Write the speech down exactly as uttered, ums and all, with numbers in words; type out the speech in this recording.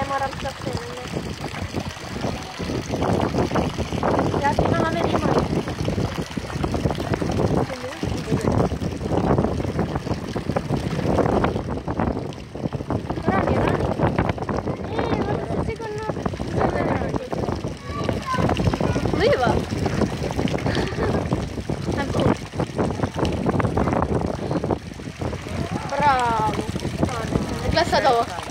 moram stazione. Ja ti non la vedi mai. Rani, Rani. Eh, ma questo secondo me. Viva! Ancora. Bravo. È classe dopo.